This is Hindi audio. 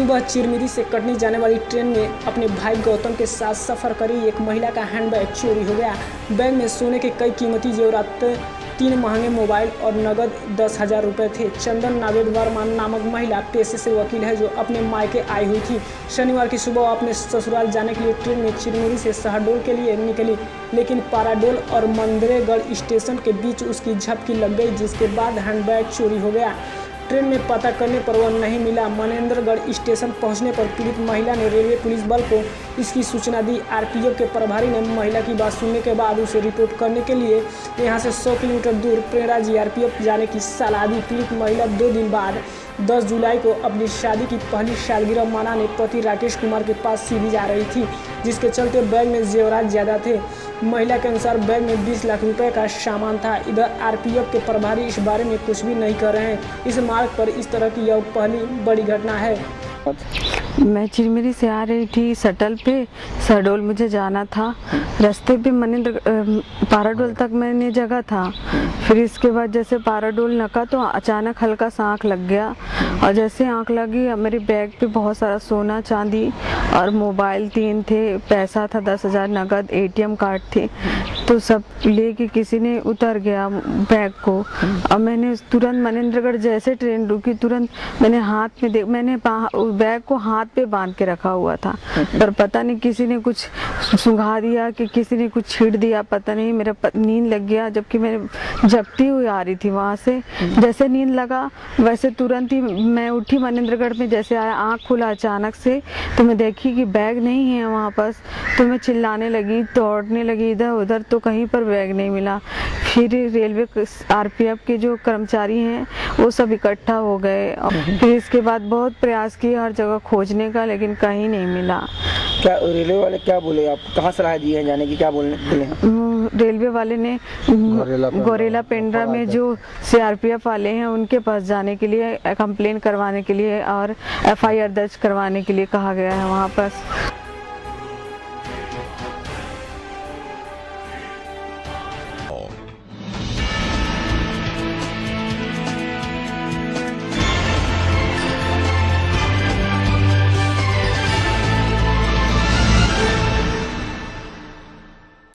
सुबह चिरमिरी से कटनी जाने वाली ट्रेन में अपने भाई गौतम के साथ सफर करी एक महिला का हैंडबैग चोरी हो गया। बैग में सोने के कई कीमती जेवरात, 3 महंगे मोबाइल और नगद 10,000 रुपये थे। चंदन नावेद वर्मा नामक महिला पेशे से वकील है जो अपने मायके आई हुई थी। शनिवार की सुबह अपने ससुराल जाने के लिए ट्रेन में चिरमिरी से शहडोल के लिए निकली, लेकिन पाराडोल और मंदरेगढ़ स्टेशन के बीच उसकी झपकी लग गई, जिसके बाद हैंडबैग चोरी हो गया। ट्रेन में पता करने पर वह नहीं मिला। मनेंद्रगढ़ स्टेशन पहुंचने पर पीड़ित महिला ने रेलवे पुलिस बल को इसकी सूचना दी। आरपीएफ के प्रभारी ने महिला की बात सुनने के बाद उसे रिपोर्ट करने के लिए यहां से 100 किलोमीटर दूर प्रेरणा जीआरपीएफ जाने की सलाह दी। पीड़ित महिला 2 दिन बाद 10 जुलाई को अपनी शादी की पहली सालगिरह मनाने पति राकेश कुमार के पास सीधी जा रही थी, जिसके चलते बैग में जेवरात ज्यादा थे। महिला के अनुसार बैग में 20 लाख रुपए का सामान था। इधर आरपीएफ के प्रभारी इस बारे में कुछ भी नहीं कर रहे हैं। इस मार्ग पर इस तरह की यह पहली बड़ी घटना है। मैं चिरमिरी से आ रही थी शटल पे, शहडोल मुझे जाना था। रास्ते पे पाराडोल तक मैंने जगह था। फिर इसके बाद जैसे पाराडोल नका तो अचानक हल्का सा आँख लग गया, और जैसे आँख लगी मेरे बैग पे बहुत सारा सोना चांदी और मोबाइल 3 थे, पैसा था 10,000 नगद, एटीएम कार्ड थे, तो सब लेके किसी ने उतर गया बैग को। और मैंने तुरंत मनेंद्रगढ़ जैसे ट्रेन रुकी तुरंत मैंने हाथ में मैंने बैग को हाथ पे बांध के रखा हुआ था, पर पता नहीं किसी ने कुछ सुंघा दिया कि किसी ने कुछ छींट दिया, पता नहीं। मेरा नींद लग गया, जबकि मैं जगती हुई आ रही थी वहाँ से। जैसे नींद लगा वैसे तुरंत ही मैं उठी। मनेंद्रगढ़ में जैसे आया, आँख खुला अचानक से तो मैं देखी कि बैग नहीं है वहाँ पास, तो मैं चिल्लाने लगी, दौड़ने लगी इधर उधर, तो कहीं पर बैग नहीं मिला। फिर रेलवे आरपीएफ के जो कर्मचारी हैं वो सब इकट्ठा हो गए। फिर इसके बाद बहुत प्रयास किए हर जगह खोजने का, लेकिन कहीं नहीं मिला। क्या रेलवे वाले क्या बोले, आप कहाँ सलाह दी है जाने की, क्या बोले? रेलवे वाले ने गोरेला पेंड्रा में जो सीआरपीएफ वाले हैं उनके पास जाने के लिए, कंप्लेन करवाने के लिए और एफआईआर दर्ज करवाने के लिए कहा गया है वहाँ पर।